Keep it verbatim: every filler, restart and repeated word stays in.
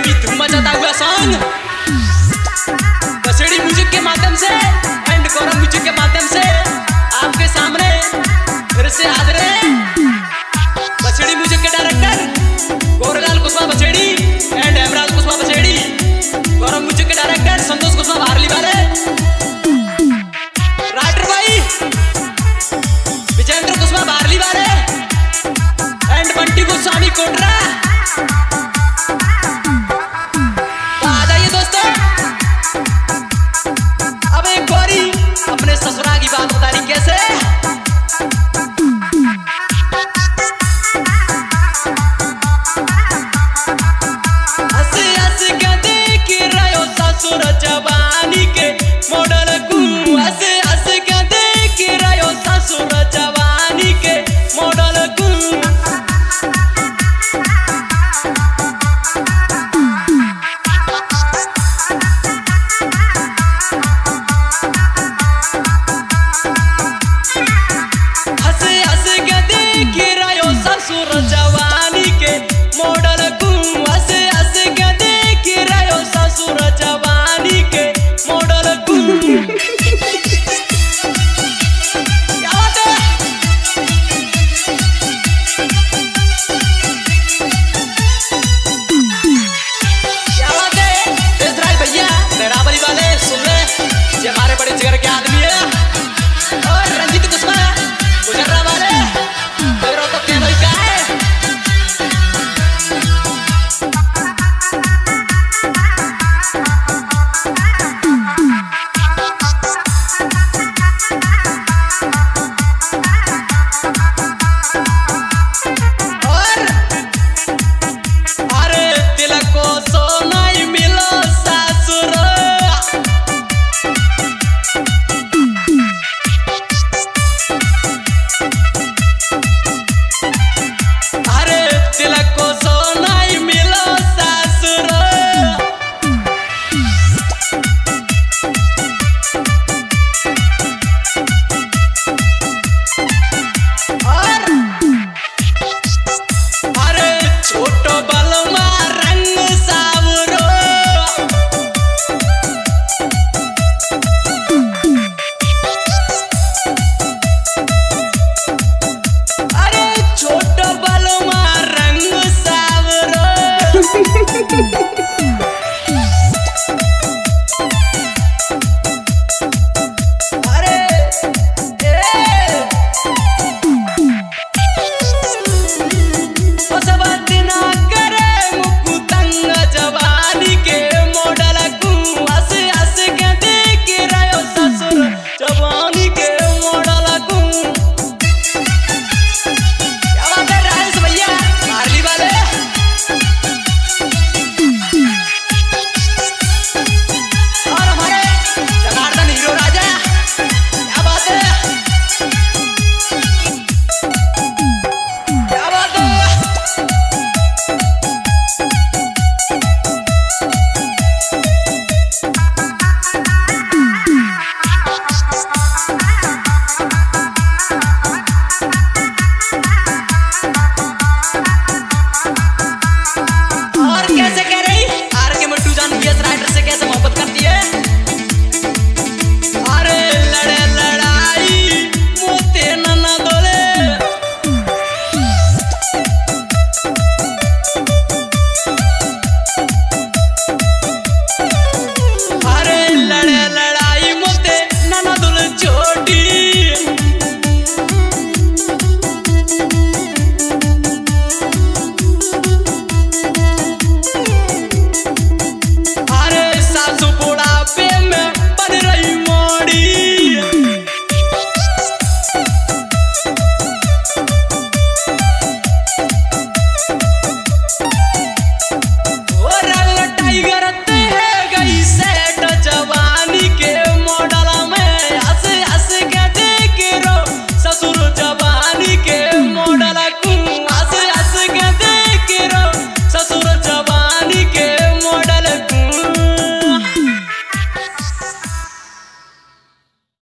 भी धूम मचाता हुआ सॉन्ग बसेड़ी म्यूजिक के माध्यम से एंड गौरव म्यूजिक के माध्यम से आपके सामने फिर से हाजिर है। बसेड़ी म्यूजिक के director Gaurlal Kushwaha Basedi and Hemraj Kushwaha Basedi, Gaurav music के डायरेक्टर संतोष कुशवाहा बाहरली वाले, राइटर भाई विजेंद्र कुशवाहा बाहरली वाले एंड बंटी गोस्वामी कोटरा। अपने ससुरा की बात बता रही कैसे हंसी हंसी के देख रहो ससुर जवानी के मॉडल को, हंसी हंसी के देख रहो ससुर जवानी के मॉडल को। जवानी के मॉडल को हंसे हंसे के देख रहो ससुर जवानी के मॉडल को। क्या बात है? क्या बात है? देशराज भैया लहरावली वाले सुन ले, ये हमारे बड़े जिगर के आदमी है। और रंजीत कुशवाहा गुजर्रा वाले तेरा तो क्या भाई क्या है? Ha ha ha ha!